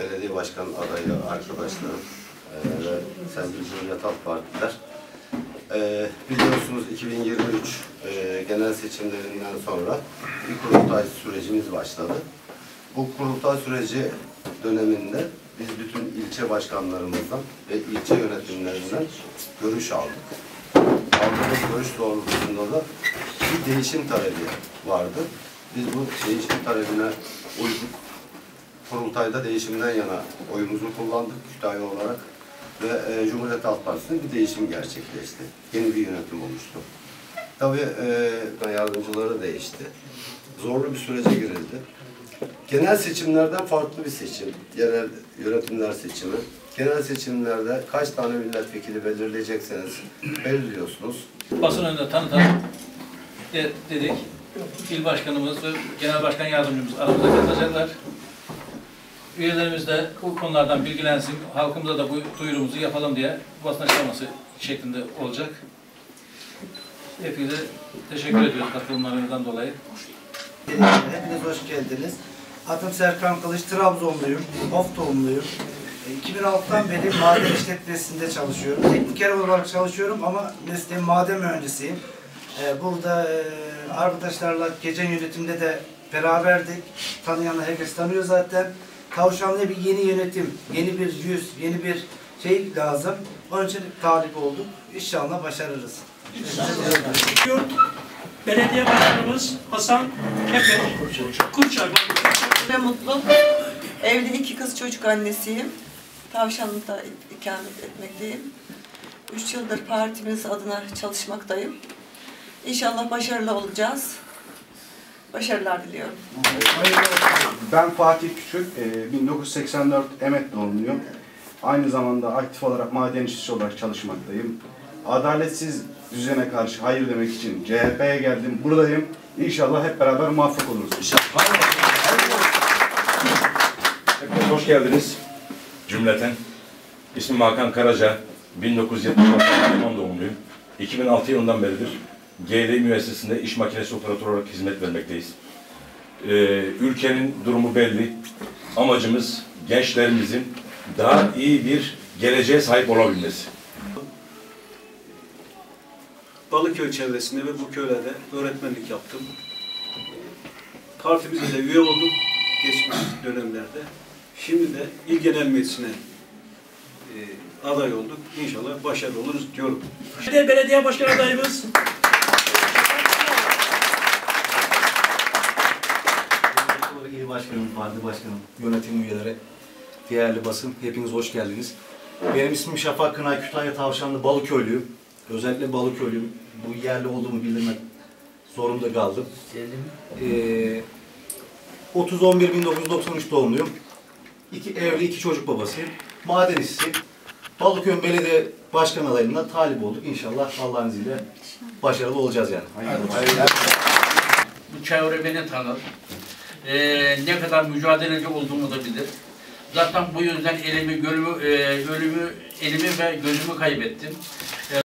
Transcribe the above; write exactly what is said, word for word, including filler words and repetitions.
belediye başkan adayı arkadaşlarım e, ve sevgili Cumhuriyet Halk Partiler. E, biliyorsunuz iki bin yirmi üç e, genel seçimlerinden sonra bir kurultay sürecimiz başladı. Bu kurultay süreci döneminde biz bütün ilçe başkanlarımızdan ve ilçe yönetimlerinden görüş aldık. Aldığımız görüş doğrultusunda da bir değişim talebi vardı. Biz bu değişim talebine uyduk. Kurultayda değişimden yana oyumuzu kullandık Kütahya olarak ve e, Cumhuriyet Halk Partisi'nde bir değişim gerçekleşti. Yeni bir yönetim oluştu. Tabii e, yardımcıları değişti. Zorlu bir sürece girildi. Genel seçimlerden farklı bir seçim, yerel yönetimler seçimi. Genel seçimlerde kaç tane milletvekili belirleyecekseniz belirliyorsunuz. Basın önünde tanıtalım de, dedik. İl başkanımız ve genel başkan yardımcımız aramızda katılacaklar. Üyelerimiz de bu konulardan bilgilensin, halkımıza da bu duyurumuzu yapalım diye basın açıklaması şeklinde olacak. Hepinize teşekkür ediyoruz katılımlarınızdan dolayı. Hepiniz hoş geldiniz. Adım Serkan Kılıç, Trabzonluyum, Of doğumluyum. iki bin altıdan beri maden işletmesinde çalışıyorum. Tekniker olarak çalışıyorum ama mesleğim maden mühendisiyim. Burada arkadaşlarla gece yönetimde de beraberdik. Tanıyanlar herkes tanıyor zaten. Tavşanlı'ya bir yeni yönetim, yeni bir yüz, yeni bir şey lazım. Onun için talip olduk. İnşallah başarırız. İnşallah. Belediye Başkanımız Hasan Efe Kurçay. Ve mutlu. Evli iki kız çocuk annesiyim. Tavşanlı'da ikamet etmekteyim. Üç yıldır partimiz adına çalışmaktayım. İnşallah başarılı olacağız. Başarılar diliyorum. Ben Fatih Küçük, bin dokuz yüz seksen dört Emet doğumluyum. Aynı zamanda aktif olarak maden işçisi olarak çalışmaktayım. Adaletsiz düzene karşı hayır demek için C H P'ye geldim, buradayım. İnşallah hep beraber muvaffak oluruz. İnşallah. Hepiniz hoş geldiniz cümleten. İsmim Hakan Karaca, bin dokuz yüz yetmiş altı doğumluyum. iki bin altı yılından beridir G D müessesesinde iş makinesi operatörü olarak hizmet vermekteyiz. Ee, ülkenin durumu belli. Amacımız gençlerimizin daha iyi bir geleceğe sahip olabilmesi. Balıköy çevresinde ve bu köylerde öğretmenlik yaptım. Partimize de üye oldum geçmiş dönemlerde. Şimdi de İl Genel Meclisi'ne e, aday olduk. İnşallah başarılı oluruz diyorum. Belediye, belediye Başkan adayımız. İl Başkanım, Parti Başkanım, yönetim üyeleri, değerli basın, hepiniz hoş geldiniz. Benim ismim Şafak Kınay, Kütahya Tavşanlı Balıköylüyüm. Özellikle Balıköylüyüm. Bu yerli olduğumu bildirmek zorunda kaldım. Ee, otuz on bir bin dokuz yüz doksan üç doğumluyum. İki, evli, iki çocuk babasıyım. Maden işçisiyim. Balıköy Belediye Başkan adayına talip olduk. İnşallah Allah'ın izniyle başarılı olacağız yani. Bu çevre beni tanır. Ee, ne kadar mücadeleci olduğumu da bilir. Zaten bu yüzden elimi, gölümü, e, ölümü, elimi ve gözümü kaybettim.